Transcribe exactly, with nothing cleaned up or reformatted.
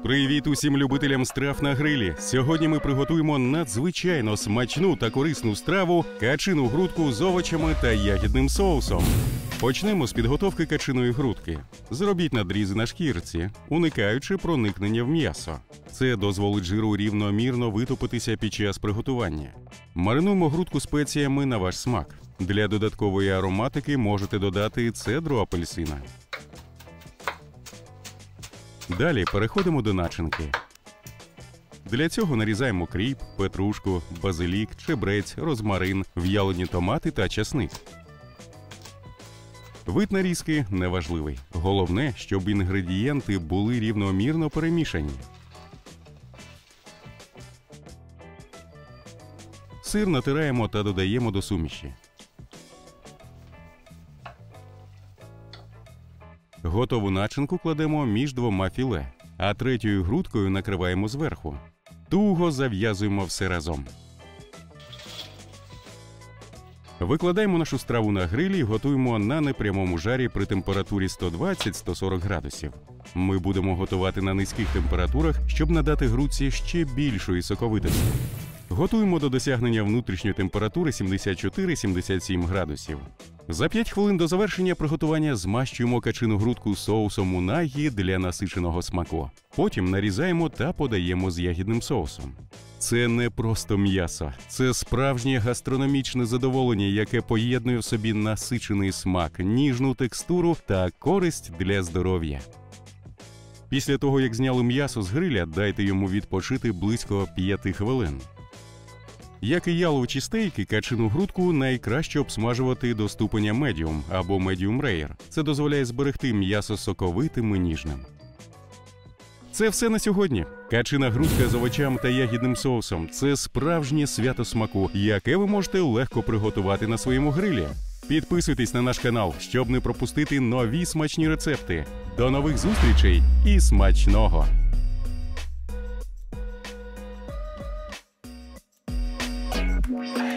Привіт усім любителям страв на грилі! Сьогодні ми приготуємо надзвичайно смачну та корисну страву – качину грудку з овочами та ягідним соусом. Почнемо з підготовки качиної грудки. Зробіть надрізи на шкірці, уникаючи проникнення в м'ясо. Це дозволить жиру рівномірно витопитися під час приготування. Маринуємо грудку спеціями на ваш смак. Для додаткової ароматики можете додати цедру апельсина. Далі переходимо до начинки. Для цього нарізаємо кріп, петрушку, базилік, чебрець, розмарин, в'ялені томати та часник. Вид нарізки неважливий. Головне, щоб інгредієнти були рівномірно перемішані. Сир натираємо та додаємо до суміші. Готову начинку кладемо між двома філе, а третьою грудкою накриваємо зверху. Туго зав'язуємо все разом. Викладаємо нашу страву на грилі і готуємо на непрямому жарі при температурі сто двадцять - сто сорок градусів. Ми будемо готувати на низьких температурах, щоб надати грудці ще більшої соковитості. Готуємо до досягнення внутрішньої температури сімдесят чотири - сімдесят сім градусів. За п'ять хвилин до завершення приготування змащуємо качину грудку соусом унагі для насиченого смаку. Потім нарізаємо та подаємо з ягідним соусом. Це не просто м'ясо. Це справжнє гастрономічне задоволення, яке поєднує в собі насичений смак, ніжну текстуру та користь для здоров'я. Після того, як зняли м'ясо з гриля, дайте йому відпочити близько п'яти хвилин. Як і яловичі стейки, качину грудку найкраще обсмажувати до ступеня медіум або medium rare. Це дозволяє зберегти м'ясо соковитим і ніжним. Це все на сьогодні. Качина грудка з овочами та ягідним соусом – це справжнє свято смаку, яке ви можете легко приготувати на своєму грилі. Підписуйтесь на наш канал, щоб не пропустити нові смачні рецепти. До нових зустрічей і смачного! Wow.